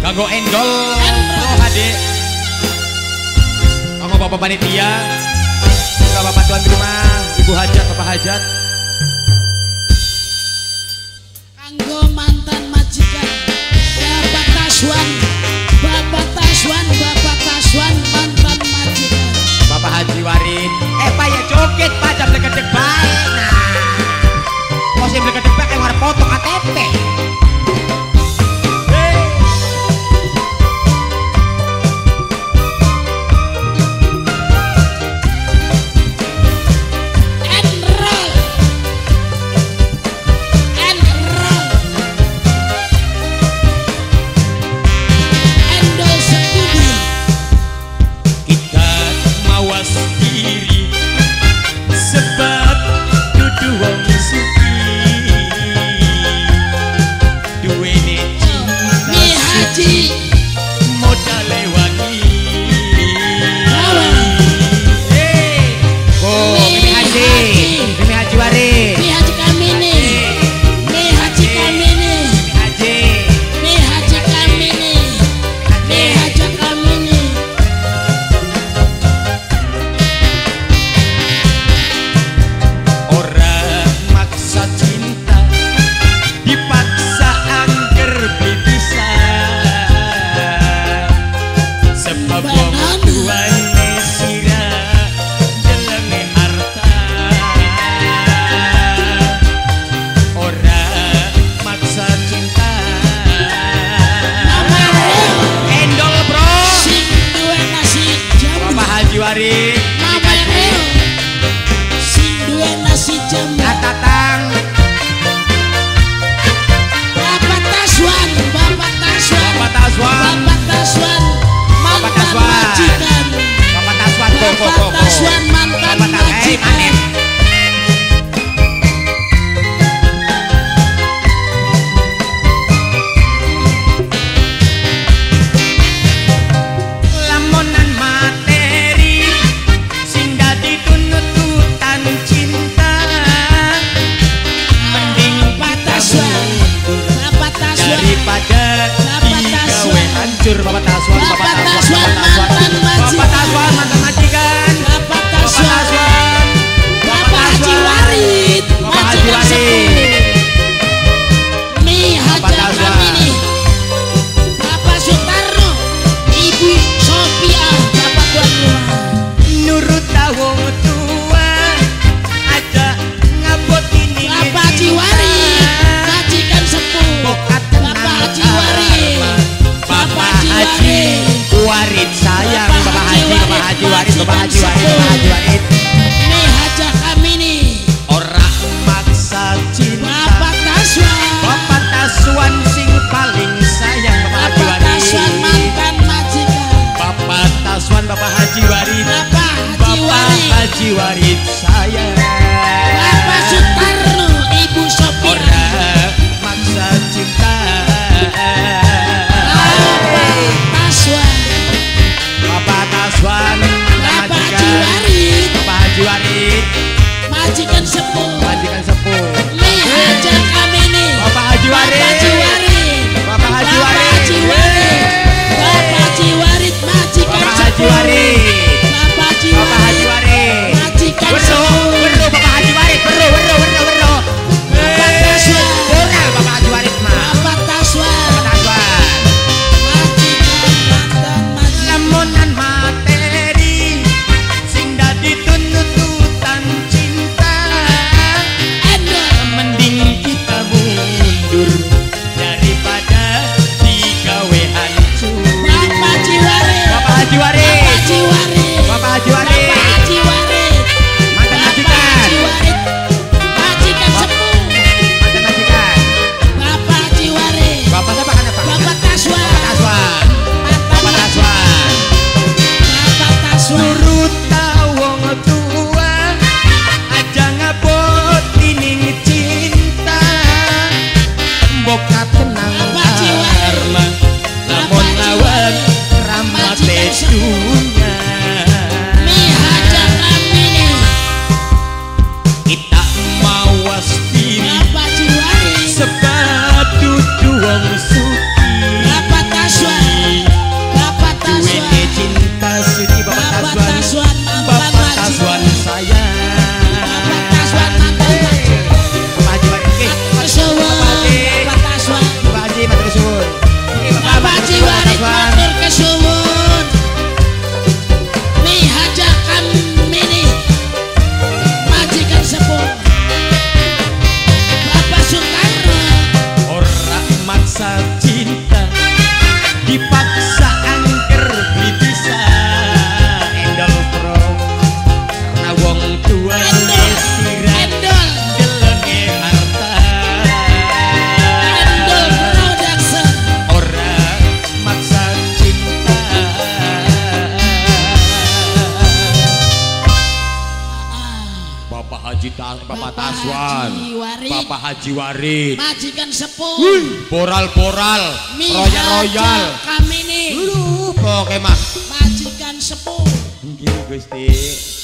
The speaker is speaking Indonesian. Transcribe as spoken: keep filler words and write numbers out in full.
Kanggo endol Bro Hade. Kanggo bapak panitia, kanggo bapak tuan rumah, ibu hajat, bapak hajat. Kanggo mantan majikan Bapak Taswan, Bapak Taswan, Bapak Taswan mantan majikan. Bapak Haji Warin. Eh pak ya joget pak, jam deket baik. Nah, posisi deket baik yang harus foto K T P. Bapak Taswan, Bapak Taswan, Bapak Taswan, mantan majikan, Bapak Taswan, Bapak Haji Warid, Bapak Haji Warid, nih hajat kami nih, Bapak Sutarno, Ibu Sophia, Bapak tuan rumah. Nurut tawong tua, aja ngabot ini. Bapak Haji Warid, majikan sepuh, Bapak Haji Warid. Bapak Haji Warid sayang, Bapak Haji, Bapak Haji Warid, Bapak Haji Warid, Bapak Haji Warid. Nih hajat kami nih. Orang maksa cinta. Bapak Taswan, Bapak Taswan sing paling sayang, Bapak Haji Bapak Warid. Taswan mantan majikan. Bapak Taswan, Bapak Haji Warid. Bapak Haji Bapak Warid. Haji Warid sayang. Bapak Sutarno, Ibu Sophia. Orang maksa cinta. Bapak Taswan, Bapak Haji Warid, Bapak Haji Warid, majikan sepuh, majikan sepuh. nih hajat kami nih. Bapak Haji Warid, Bapak Haji Warid, Bapak Haji Warid, Haji Warid, Bapak Haji Warid, majikan Bapak Haji sepuh, Warid, Bapak Haji Bapak Haji Warid, Warid, majikan Haji Warid, majikan sepuh, boral-boral, royal-royal. Kami nih, Lho, pokoke mah majikan sepuh. nggih Gusti.